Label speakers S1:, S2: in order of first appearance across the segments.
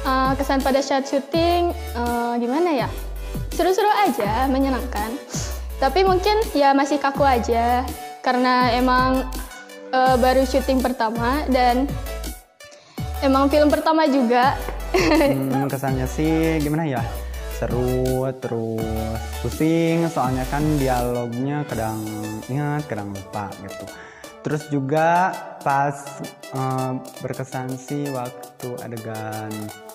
S1: Kesan pada saat syuting gimana ya? Seru-seru aja, menyenangkan. Tapi mungkin ya masih kaku aja karena emang baru syuting pertama dan emang film pertama juga.
S2: Kesannya sih gimana ya? Seru, terus pusing soalnya kan dialognya kadang ingat, kadang lupa gitu. Terus juga pas berkesan sih waktu adegan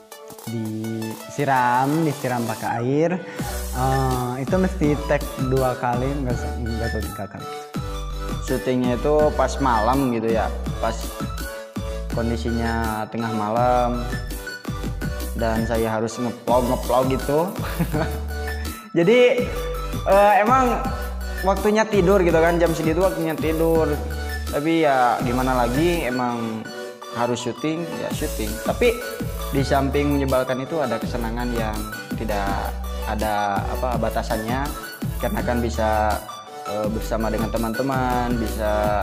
S2: disiram pakai air, itu mesti take 2 kali, enggak 3 kali.
S3: Syutingnya itu pas malam gitu ya, pas kondisinya tengah malam dan saya harus ngeplog gitu. Jadi emang waktunya tidur gitu kan, jam segitu waktunya tidur. Tapi ya gimana lagi, emang harus syuting ya syuting. Tapi di samping menyebalkan itu ada kesenangan yang tidak ada batasannya, karena kan bisa bersama dengan teman-teman, bisa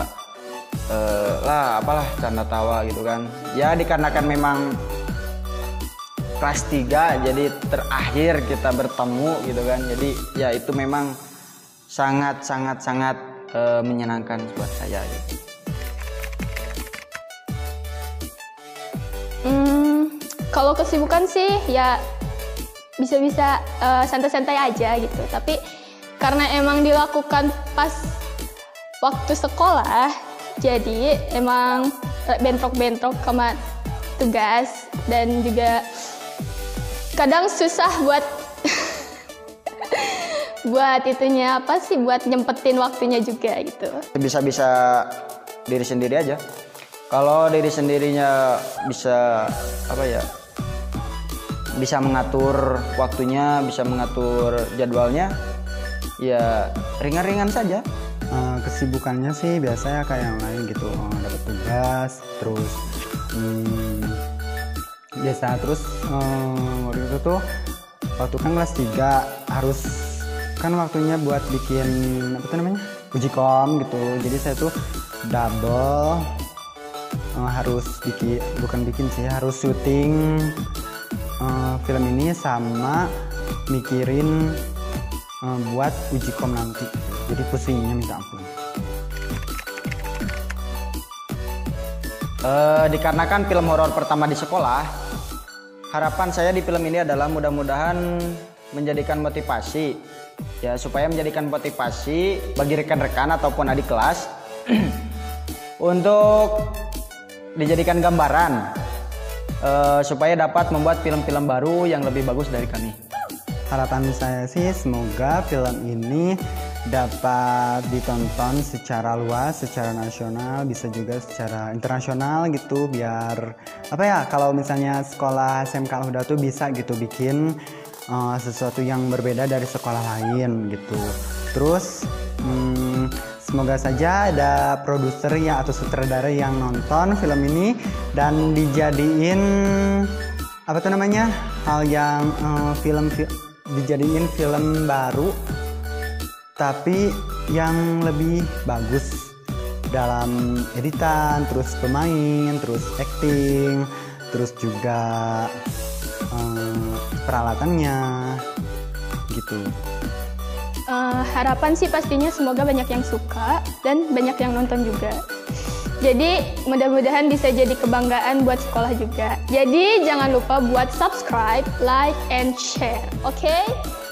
S3: canda tawa gitu kan. Ya dikarenakan memang kelas 3 jadi terakhir kita bertemu gitu kan. Jadi ya itu memang sangat menyenangkan buat saya gitu.
S1: Kalau kesibukan sih ya bisa-bisa santai-santai aja gitu. Tapi karena emang dilakukan pas waktu sekolah, jadi emang bentrok-bentrok sama tugas dan juga kadang susah buat buat nyempetin waktunya juga gitu.
S3: Bisa diri sendiri aja. Kalau diri sendirinya bisa mengatur waktunya, bisa mengatur jadwalnya, ya ringan-ringan saja.
S2: Kesibukannya sih biasanya kayak yang lain gitu, dapat tugas, terus biasa terus waktu itu tuh waktu kan kelas 3 harus kan waktunya buat bikin uji kom gitu. Jadi saya tuh double harus harus syuting film ini sama mikirin buat uji kom nanti. Jadi pusingnya minta ampun.
S3: Dikarenakan film horor pertama di sekolah, harapan saya di film ini adalah mudah-mudahan menjadikan motivasi ya, supaya menjadikan motivasi bagi rekan-rekan ataupun adik kelas untuk dijadikan gambaran supaya dapat membuat film-film baru yang lebih bagus dari kami.
S2: Harapan saya sih semoga film ini dapat ditonton secara luas, secara nasional, bisa juga secara internasional gitu, biar kalau misalnya sekolah SMK Al-Huda tuh bisa gitu bikin sesuatu yang berbeda dari sekolah lain gitu. Terus semoga saja ada produser atau sutradara yang nonton film ini dan dijadiin dijadiin film baru tapi yang lebih bagus dalam editan, terus pemain, terus acting, terus juga peralatannya gitu.
S1: Harapan sih pastinya semoga banyak yang suka dan banyak yang nonton juga. Jadi mudah-mudahan bisa jadi kebanggaan buat sekolah juga. Jadi jangan lupa buat subscribe, like, and share. Oke?